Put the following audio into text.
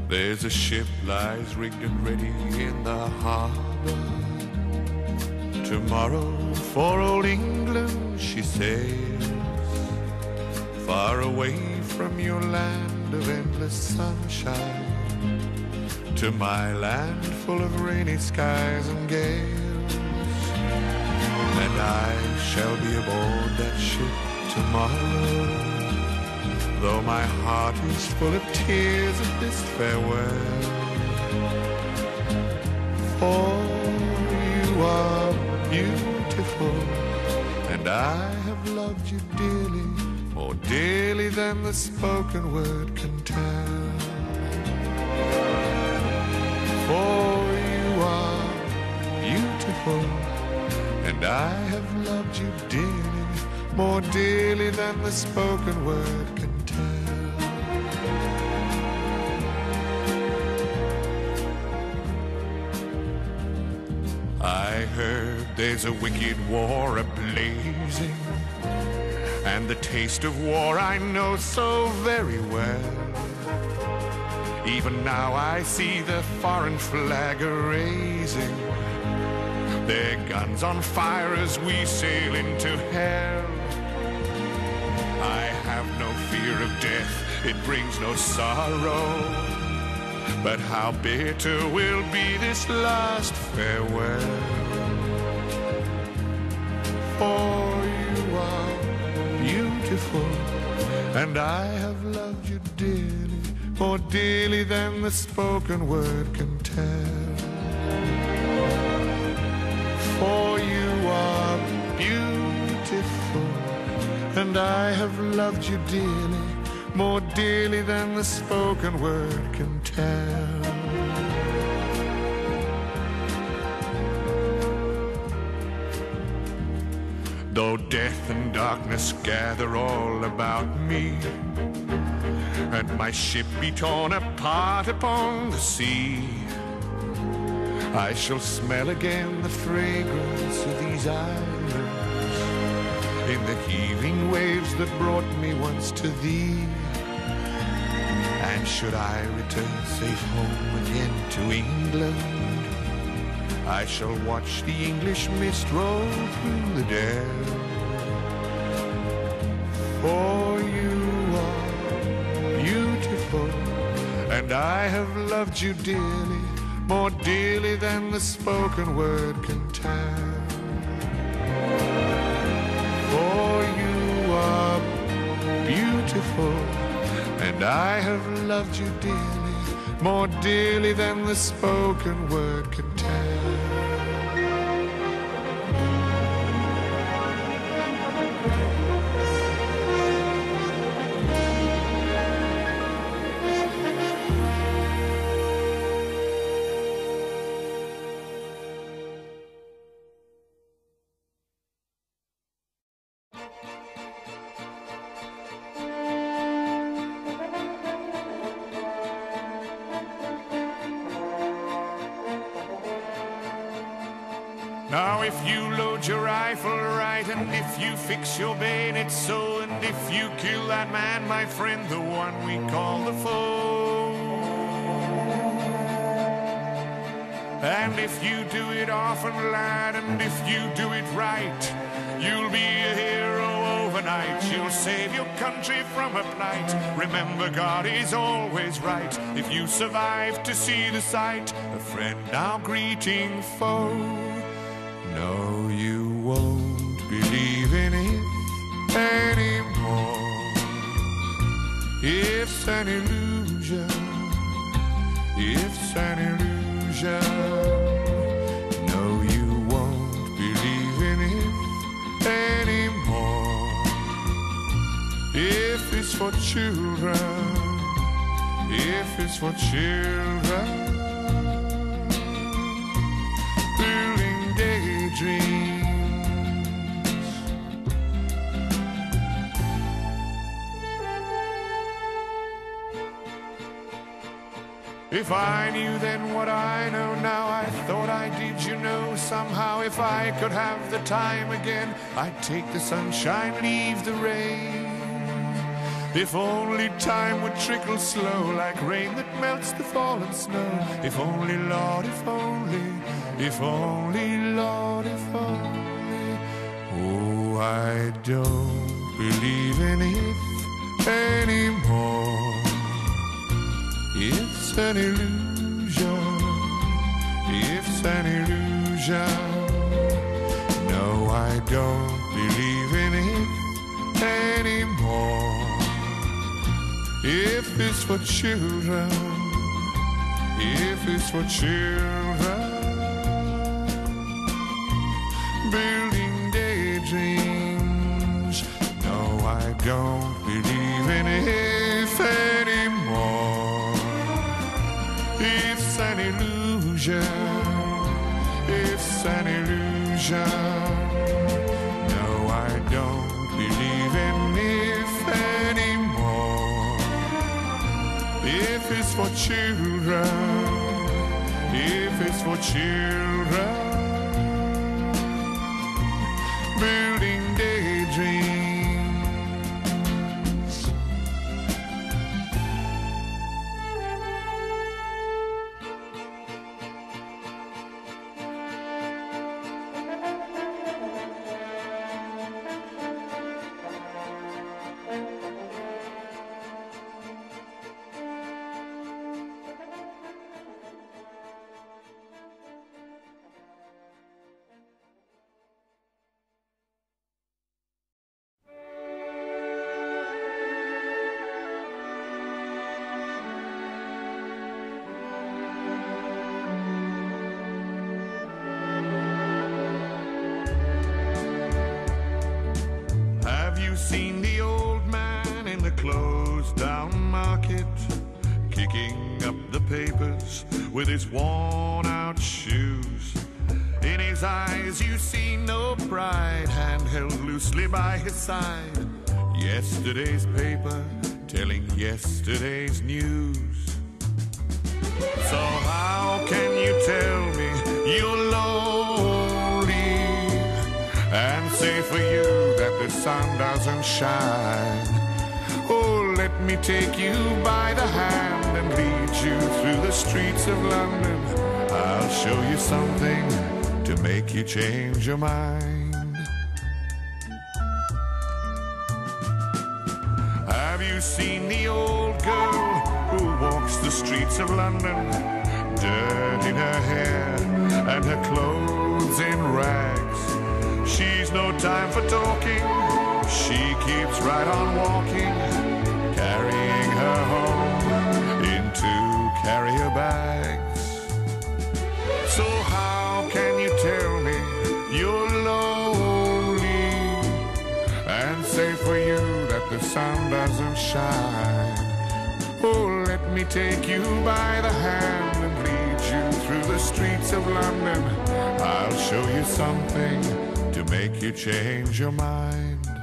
There's a ship lies rigged and ready in the harbor. Tomorrow for old England she sails, far away from your land of endless sunshine, to my land full of rainy skies and gales. And I shall be aboard that ship tomorrow, though my heart is full of tears at this farewell. For you are beautiful, and I have loved you dearly, more dearly than the spoken word can tell. For you are beautiful, and I have loved you dearly, more dearly than the spoken word can tell. I heard there's a wicked war a-blazing, and the taste of war I know so very well. Even now I see the foreign flag a-raising, their guns on fire as we sail into hell. I have no fear of death, it brings no sorrow, but how bitter will be this last farewell. For you are beautiful, and I have loved you dearly, more dearly than the spoken word can tell. For you are beautiful, and I have loved you dearly, more dearly than the spoken word can tell. Though death and darkness gather all about me, and my ship be torn apart upon the sea, I shall smell again the fragrance of these islands, in the heaving waves that brought me once to thee. And should I return safe home again to England, I shall watch the English mist roll through the dell. For you are beautiful, and I have loved you dearly, more dearly than the spoken word can tell. For you are beautiful, and I have loved you dearly, more dearly than the spoken word can tell. Now if you load your rifle right, and if you fix your bayonet so, and if you kill that man, my friend, the one we call the foe, and if you do it often, lad, and if you do it right, you'll be a hero overnight. You'll save your country from a plight. Remember, God is always right. If you survive to see the sight, a friend now greeting foe. No, you won't believe in it anymore. It's an illusion. It's an illusion. No, you won't believe in it anymore. If it's for children, if it's for children, dreams. If I knew then what I know now, I thought I did, you know, somehow. If I could have the time again, I'd take the sunshine, leave the rain. If only time would trickle slow like rain that melts the fallen snow. If only, Lord, if only, Lord, if only. Oh, I don't believe in if anymore. It's an illusion. It's an illusion. No, I don't believe in it anymore. If it's for children, if it's for children, building daydreams. No, I don't believe in if anymore. It's an illusion. It's an illusion. No, I don't believe in if anymore. If it's for children, if it's for children, building daydreams. Seen the old man in the closed down market, kicking up the papers with his worn out shoes. In his eyes you see no pride, hand held loosely by his side. Yesterday's paper telling yesterday's news. So how can you tell me you're lonely and say for you that the sun doesn't shine? Oh, let me take you by the hand and lead you through the streets of London. I'll show you something to make you change your mind. Have you seen the old girl who walks the streets of London, dirt in her hair and her clothes in rags? She's no time for talking, she keeps right on walking, carrying her home in 2 carrier bags. So how can you tell me you're lonely and say for you that the sun doesn't shine? Oh, let me take you by the hand and lead you through the streets of London. I'll show you something to make you change your mind.